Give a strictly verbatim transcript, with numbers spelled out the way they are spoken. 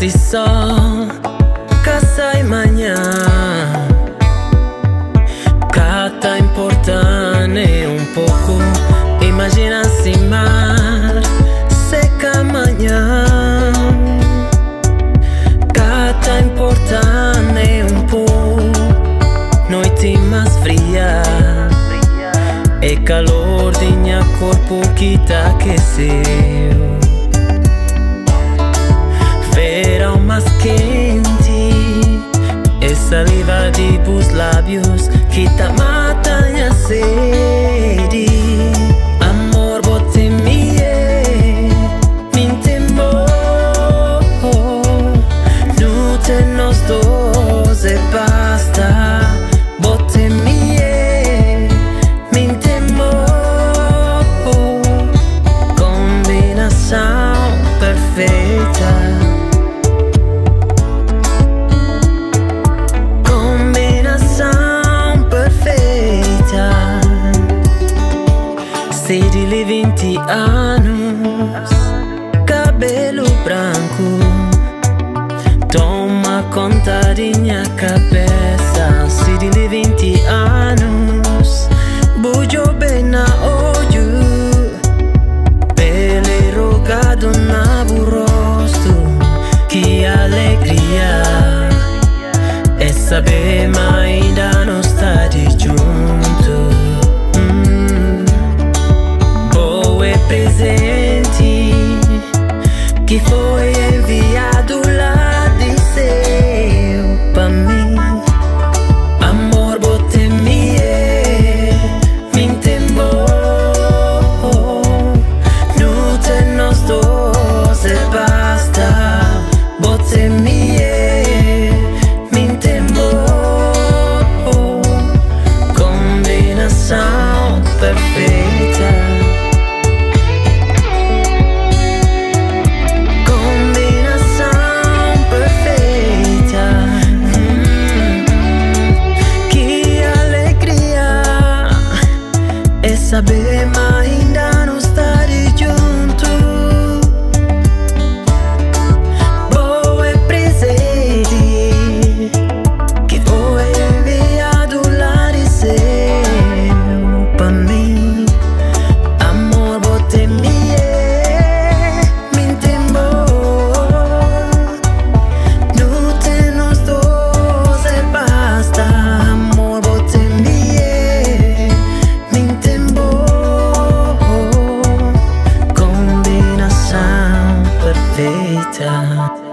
se só casa e manhã cata importante um pouco. Imagina se mar seca amanhã cata importante um pouco. Noite mais fria e calor de minha corpo que tá aqueceu. Verão mais quente e saliva de bus lábios que tá mata minha sede. Amor, bote mie, min temor. Nu te nos dos e basta. Bote mie, min temor. Combinação perfeita. Sei de vinte anos, cabelo branco, toma conta de minha cabeça. Sei de vinte anos, bujo bem na olho, pele rogado na rosto. Que alegria é saber, mas ainda não está de junto. Presente que foi enviado lá de céu pra mim. Amor, bote mie, min temor. Nu te nos dos e basta. Bote mie, min temor. Combinação perfeita. Saber, mas ainda não está de junto. Boa é presente que foi enviado lá de céu pra mim. Amor, bote mie, min temor. Nu te nos dos e basta. Amor, bote mie, min temor. Perfeita.